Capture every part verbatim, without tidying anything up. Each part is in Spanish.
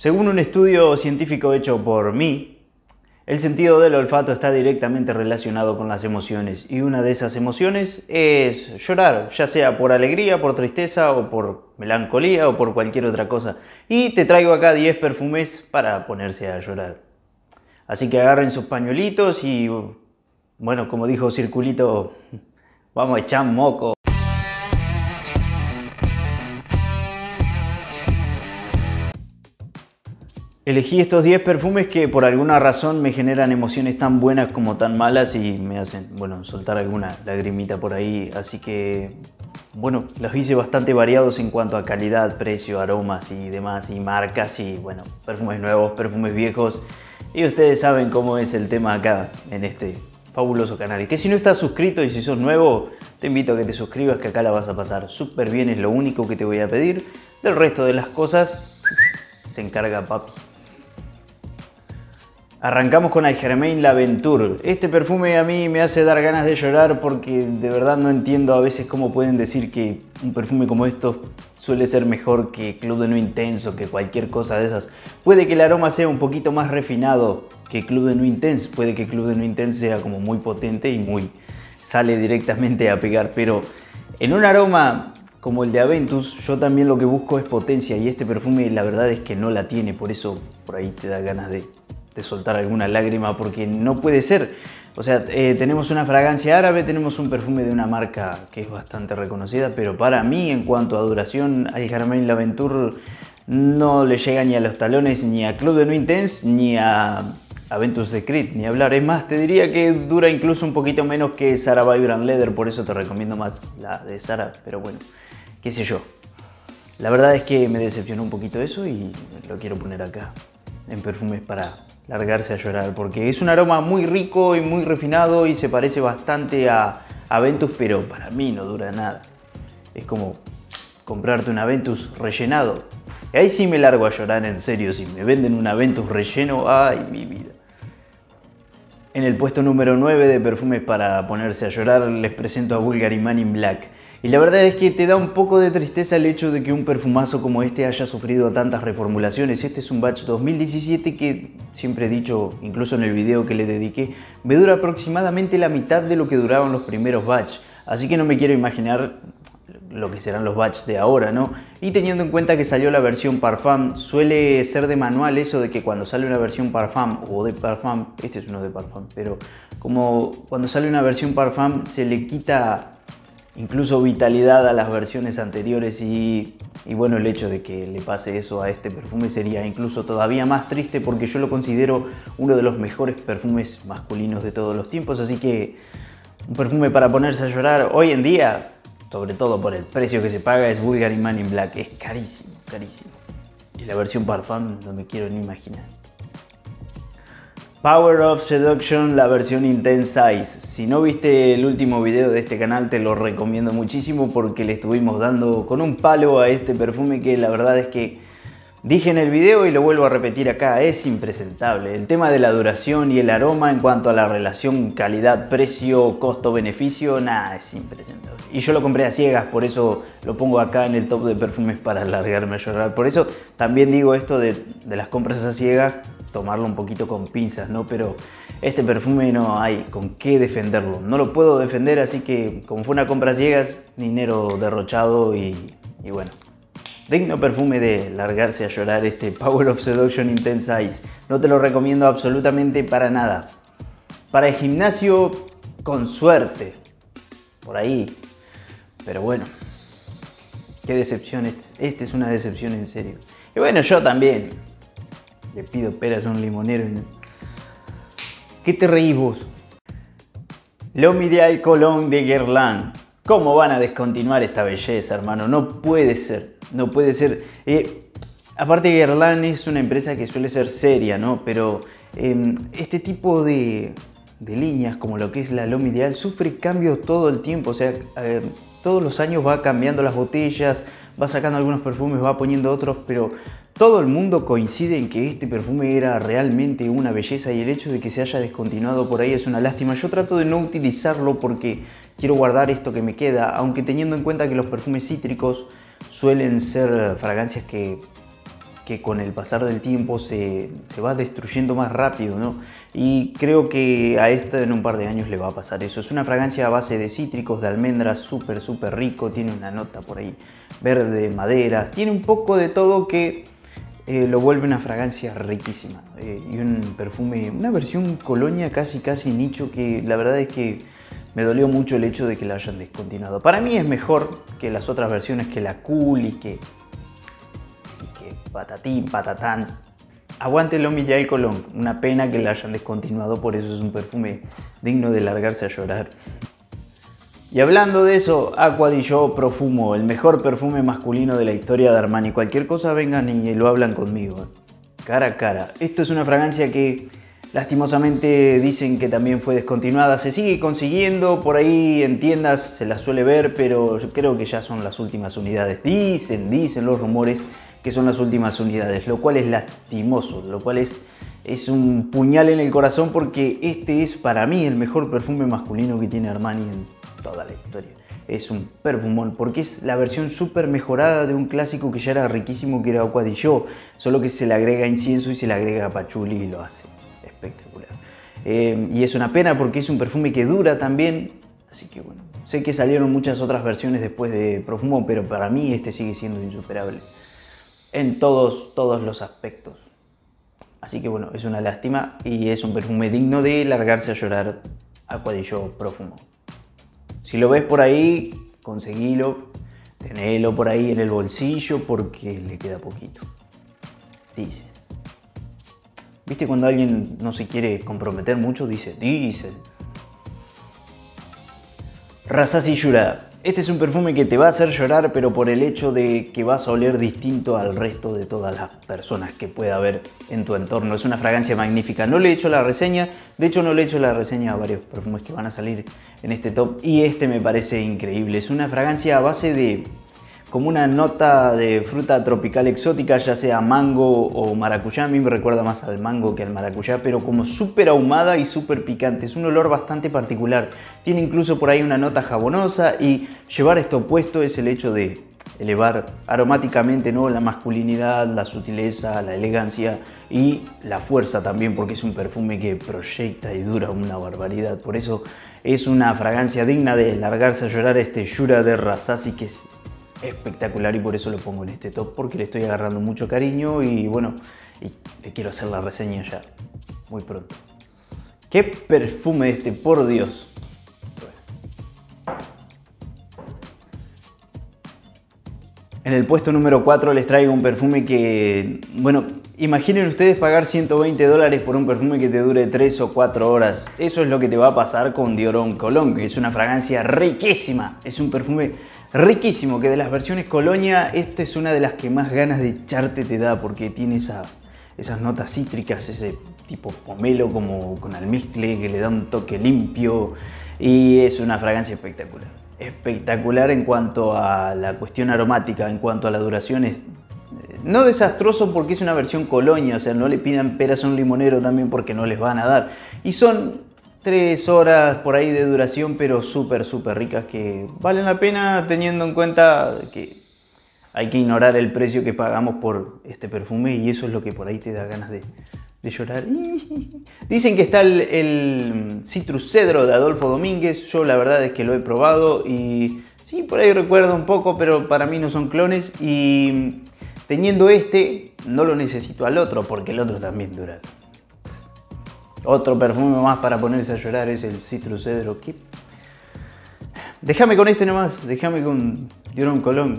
Según un estudio científico hecho por mí, el sentido del olfato está directamente relacionado con las emociones y una de esas emociones es llorar, ya sea por alegría, por tristeza o por melancolía o por cualquier otra cosa. Y te traigo acá diez perfumes para ponerse a llorar. Así que agarren sus pañuelitos y, bueno, como dijo Circulito, vamos a echar moco. Elegí estos diez perfumes que por alguna razón me generan emociones tan buenas como tan malas y me hacen, bueno, soltar alguna lagrimita por ahí. Así que, bueno, los hice bastante variados en cuanto a calidad, precio, aromas y demás, y marcas y, bueno, perfumes nuevos, perfumes viejos. Y ustedes saben cómo es el tema acá en este fabuloso canal. Que si no estás suscrito y si sos nuevo, te invito a que te suscribas, que acá la vas a pasar súper bien, es lo único que te voy a pedir. Del resto de las cosas se encarga papi. Arrancamos con el Germain L'Aventure. Este perfume a mí me hace dar ganas de llorar porque de verdad no entiendo a veces cómo pueden decir que un perfume como estos suele ser mejor que Club de Nuit Intense, que cualquier cosa de esas. Puede que el aroma sea un poquito más refinado que Club de Nuit Intense, puede que Club de Nuit Intense sea como muy potente y muy sale directamente a pegar, pero en un aroma como el de Aventus, yo también lo que busco es potencia y este perfume la verdad es que no la tiene, por eso por ahí te da ganas de... de soltar alguna lágrima porque no puede ser. O sea, eh, tenemos una fragancia árabe, tenemos un perfume de una marca que es bastante reconocida, pero para mí en cuanto a duración al Germain L'Aventure no le llega ni a los talones ni a Club de Nuit Intense ni a Aventus Secret, ni hablar. Es más, te diría que dura incluso un poquito menos que Zara Vibrant Leather, por eso te recomiendo más la de Zara, pero bueno, qué sé yo. La verdad es que me decepcionó un poquito eso y lo quiero poner acá en perfumes para largarse a llorar, porque es un aroma muy rico y muy refinado y se parece bastante a Aventus, pero para mí no dura nada. Es como comprarte un Aventus rellenado. Y ahí sí me largo a llorar en serio, si me venden un Aventus relleno, ay mi vida. En el puesto número nueve de perfumes para ponerse a llorar les presento a Bulgari Man in Black. Y la verdad es que te da un poco de tristeza el hecho de que un perfumazo como este haya sufrido tantas reformulaciones. Este es un batch dos mil diecisiete que, siempre he dicho, incluso en el video que le dediqué, me dura aproximadamente la mitad de lo que duraban los primeros batch. Así que no me quiero imaginar lo que serán los batch de ahora, ¿no? Y teniendo en cuenta que salió la versión Parfum, suele ser de manual eso de que cuando sale una versión Parfum o de Parfum, este es uno de Parfum, pero como cuando sale una versión Parfum se le quita incluso vitalidad a las versiones anteriores y, y bueno, el hecho de que le pase eso a este perfume sería incluso todavía más triste porque yo lo considero uno de los mejores perfumes masculinos de todos los tiempos, así que un perfume para ponerse a llorar hoy en día, sobre todo por el precio que se paga, es Bulgari Man in Black. Es carísimo, carísimo. Y la versión Parfum no me quiero ni imaginar. Power of Seduction, la versión Intense Ice. Si no viste el último video de este canal te lo recomiendo muchísimo porque le estuvimos dando con un palo a este perfume que la verdad es que dije en el video y lo vuelvo a repetir acá, es impresentable. El tema de la duración y el aroma en cuanto a la relación calidad-precio, costo-beneficio, nada, es impresentable. Y yo lo compré a ciegas, por eso lo pongo acá en el top de perfumes para largarme a llorar. Por eso también digo esto de, de las compras a ciegas, tomarlo un poquito con pinzas, ¿no? Pero este perfume no hay con qué defenderlo. No lo puedo defender, así que como fue una compra a ciegas, dinero derrochado y, y bueno. Digno perfume de largarse a llorar este Power of Seduction Intense Ice. No te lo recomiendo absolutamente para nada. Para el gimnasio, con suerte. Por ahí. Pero bueno. Qué decepción este. Este es una decepción en serio. Y bueno, yo también. Le pido peras a un limonero. ¿Qué te reís vos? L'Homme Ideal Cologne de Guerlain. ¿Cómo van a descontinuar esta belleza, hermano? No puede ser. No puede ser. Eh, aparte, Guerlain es una empresa que suele ser seria, ¿no? Pero eh, este tipo de, de líneas, como lo que es la L'Homme Ideal, sufre cambios todo el tiempo. O sea, eh, todos los años va cambiando las botellas, va sacando algunos perfumes, va poniendo otros, pero todo el mundo coincide en que este perfume era realmente una belleza y el hecho de que se haya descontinuado por ahí es una lástima. Yo trato de no utilizarlo porque quiero guardar esto que me queda, aunque teniendo en cuenta que los perfumes cítricos suelen ser fragancias que que con el pasar del tiempo se, se va destruyendo más rápido, ¿no? Y creo que a esta en un par de años le va a pasar eso. Es una fragancia a base de cítricos, de almendras, súper, súper rico. Tiene una nota por ahí verde, madera. Tiene un poco de todo que eh, lo vuelve una fragancia riquísima. Eh, y un perfume, una versión colonia casi, casi nicho, que la verdad es que me dolió mucho el hecho de que la hayan descontinuado. Para mí es mejor que las otras versiones, que la Cool y que... patatín, patatán. Aguante L'Homme J. Cologne. Una pena que la hayan descontinuado, por eso es un perfume digno de largarse a llorar. Y hablando de eso, Acqua di Gio Profumo, el mejor perfume masculino de la historia de Armani. Cualquier cosa vengan y lo hablan conmigo. Cara a cara. Esto es una fragancia que lastimosamente dicen que también fue descontinuada. Se sigue consiguiendo por ahí en tiendas, se la suele ver, pero yo creo que ya son las últimas unidades. Dicen, dicen los rumores que son las últimas unidades, lo cual es lastimoso, lo cual es, es un puñal en el corazón, porque este es para mí el mejor perfume masculino que tiene Armani en toda la historia. Es un perfumón, porque es la versión súper mejorada de un clásico que ya era riquísimo, que era Acqua di Gio, solo que se le agrega incienso y se le agrega patchouli y lo hace espectacular. Eh, y es una pena porque es un perfume que dura también, así que bueno, sé que salieron muchas otras versiones después de Profumo, pero para mí este sigue siendo insuperable en todos, todos los aspectos. Así que bueno, es una lástima y es un perfume digno de largarse a llorar. Acqua di Gio Profumo. Si lo ves por ahí, conseguilo, tenelo por ahí en el bolsillo porque le queda poquito. Dice. ¿Viste cuando alguien no se quiere comprometer mucho? Dice, dice. Rasasi Jura. Este es un perfume que te va a hacer llorar, pero por el hecho de que vas a oler distinto al resto de todas las personas que pueda haber en tu entorno. Es una fragancia magnífica. No le he hecho la reseña, de hecho no le he hecho la reseña a varios perfumes que van a salir en este top, y este me parece increíble. Es una fragancia a base de como una nota de fruta tropical exótica, ya sea mango o maracuyá. A mí me recuerda más al mango que al maracuyá, pero como súper ahumada y súper picante. Es un olor bastante particular. Tiene incluso por ahí una nota jabonosa, y llevar esto puesto es el hecho de elevar aromáticamente, ¿no?, la masculinidad, la sutileza, la elegancia y la fuerza también, porque es un perfume que proyecta y dura una barbaridad. Por eso es una fragancia digna de largarse a llorar, este Jura de Rasasi, que es espectacular, y por eso lo pongo en este top, porque le estoy agarrando mucho cariño y bueno, y le quiero hacer la reseña ya muy pronto. ¡Qué perfume este, por Dios! En el puesto número cuatro les traigo un perfume que, bueno, imaginen ustedes pagar ciento veinte dólares por un perfume que te dure tres o cuatro horas. Eso es lo que te va a pasar con Dior Homme Cologne, que es una fragancia riquísima. Es un perfume riquísimo, que de las versiones Colonia, esta es una de las que más ganas de echarte te da, porque tiene esa, esas notas cítricas, ese tipo pomelo como con almizcle que le da un toque limpio, y es una fragancia espectacular. Espectacular en cuanto a la cuestión aromática, en cuanto a la duración es no desastroso, porque es una versión Colonia, o sea, no le pidan peras a un limonero también, porque no les van a dar. Y son tres horas por ahí de duración, pero súper, súper ricas, que valen la pena teniendo en cuenta que hay que ignorar el precio que pagamos por este perfume, y eso es lo que por ahí te da ganas de, de llorar. Dicen que está el, el Citrus Cedro de Adolfo Domínguez. Yo la verdad es que lo he probado y sí, por ahí recuerdo un poco, pero para mí no son clones, y teniendo este no lo necesito al otro, porque el otro también dura. Otro perfume más para ponerse a llorar es el Citrus Cedro. ¿Qué? Déjame con este nomás, déjame con Dior Homme Cologne.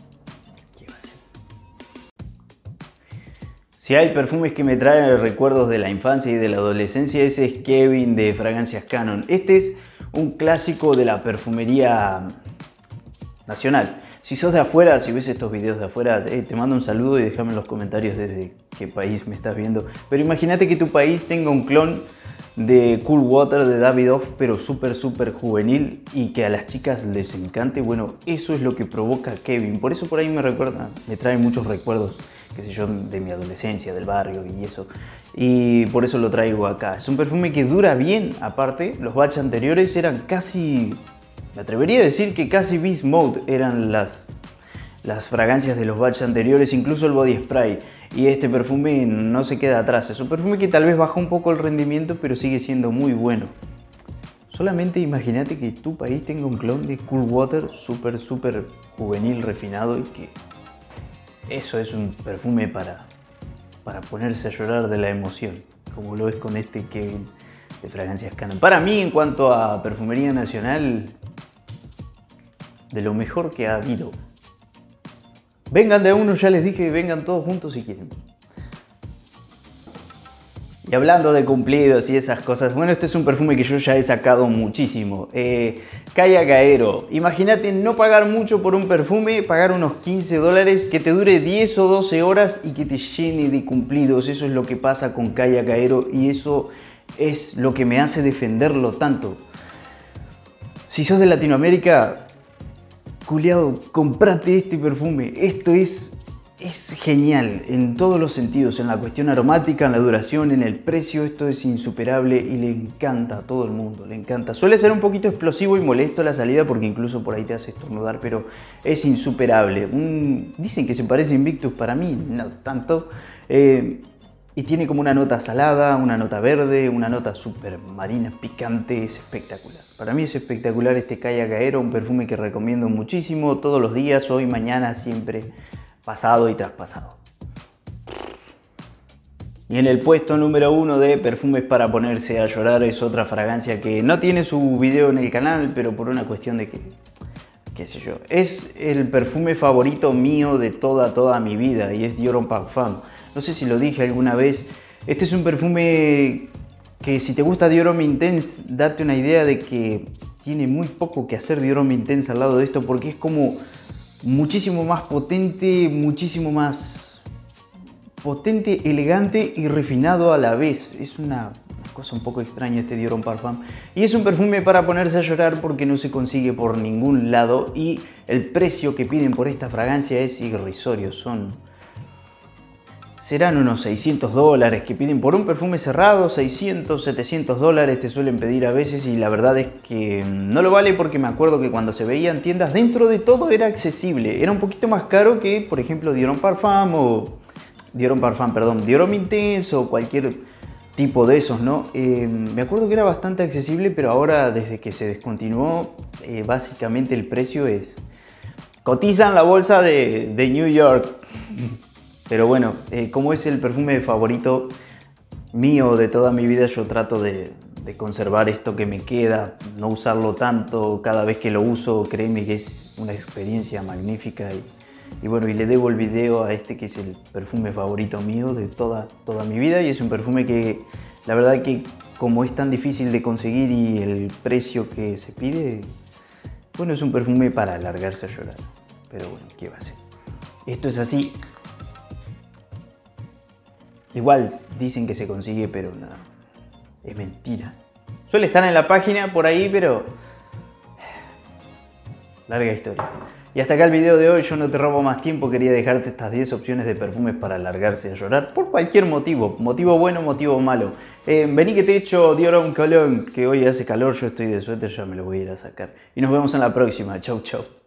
Si hay perfumes que me traen recuerdos de la infancia y de la adolescencia, ese es Kevin de Fragancias Canon. Este es un clásico de la perfumería nacional. Si sos de afuera, si ves estos videos de afuera, eh, te mando un saludo y déjame en los comentarios desde qué país me estás viendo. Pero imagínate que tu país tenga un clon de Cool Water de Davidoff, pero súper, súper juvenil, y que a las chicas les encante. Bueno, eso es lo que provoca Kevin. Por eso por ahí me recuerda, me trae muchos recuerdos, qué sé yo, de mi adolescencia, del barrio y eso. Y por eso lo traigo acá. Es un perfume que dura bien, aparte. Los batch anteriores eran casi, me atrevería a decir que casi Beast Mode eran las, las fragancias de los batch anteriores, incluso el body spray. Y este perfume no se queda atrás. Es un perfume que tal vez baja un poco el rendimiento, pero sigue siendo muy bueno. Solamente imagínate que tu país tenga un clon de Cool Water súper, súper juvenil, refinado, y que eso es un perfume para, para ponerse a llorar de la emoción, como lo es con este Kevin de Fragancias Canon. Para mí, en cuanto a perfumería nacional, de lo mejor que ha habido. Vengan de a uno, ya les dije, vengan todos juntos si quieren. Y hablando de cumplidos y esas cosas, bueno, este es un perfume que yo ya he sacado muchísimo. Eh, Calla Caero. Imagínate no pagar mucho por un perfume, pagar unos quince dólares, que te dure diez o doce horas y que te llene de cumplidos. Eso es lo que pasa con Calla Caero y eso es lo que me hace defenderlo tanto. Si sos de Latinoamérica, culiado, comprate este perfume. Esto es... Es genial en todos los sentidos, en la cuestión aromática, en la duración, en el precio. Esto es insuperable y le encanta a todo el mundo, le encanta. Suele ser un poquito explosivo y molesto a la salida porque incluso por ahí te hace estornudar, pero es insuperable. Un... Dicen que se parece a Invictus, para mí no tanto. Eh, y tiene como una nota salada, una nota verde, una nota súper marina, picante, es espectacular. Para mí es espectacular este Calla Caero, un perfume que recomiendo muchísimo todos los días, hoy, mañana, siempre. Pasado y traspasado. Y en el puesto número uno de perfumes para ponerse a llorar es otra fragancia que no tiene su video en el canal, pero por una cuestión de que, qué sé yo, es el perfume favorito mío de toda, toda mi vida y es Dior Homme Parfum. No sé si lo dije alguna vez, este es un perfume que si te gusta Dior Homme Intense, date una idea de que tiene muy poco que hacer Dior Homme Intense al lado de esto porque es como... muchísimo más potente, muchísimo más potente, elegante y refinado a la vez. Es una cosa un poco extraña este Dior Homme Parfum. Y es un perfume para ponerse a llorar porque no se consigue por ningún lado. Y el precio que piden por esta fragancia es irrisorio. Son... serán unos seiscientos dólares que piden por un perfume cerrado, seiscientos, setecientos dólares te suelen pedir a veces y la verdad es que no lo vale porque me acuerdo que cuando se veía en tiendas dentro de todo era accesible. Era un poquito más caro que, por ejemplo, Dior Homme Parfum o... Dior Homme Parfum, perdón, Dior Homme Intense o cualquier tipo de esos, ¿no? Eh, me acuerdo que era bastante accesible, pero ahora desde que se descontinuó, eh, básicamente el precio es... cotiza en la bolsa de, de New York. Pero bueno, eh, como es el perfume favorito mío de toda mi vida, yo trato de, de conservar esto que me queda, no usarlo tanto. Cada vez que lo uso, créeme que es una experiencia magnífica. Y, y bueno, y le debo el video a este que es el perfume favorito mío de toda, toda mi vida. Y es un perfume que la verdad que como es tan difícil de conseguir y el precio que se pide, bueno, es un perfume para largarse a llorar. Pero bueno, ¿qué va a ser? Esto es así. Igual dicen que se consigue, pero nada, es mentira. Suele estar en la página por ahí, pero... larga historia. Y hasta acá el video de hoy, yo no te robo más tiempo, quería dejarte estas diez opciones de perfumes para largarse a llorar por cualquier motivo, motivo bueno, motivo malo. Eh, vení que te echo Dior Homme Cologne, que hoy hace calor, yo estoy de suéter, ya me lo voy a ir a sacar. Y nos vemos en la próxima, chau chau.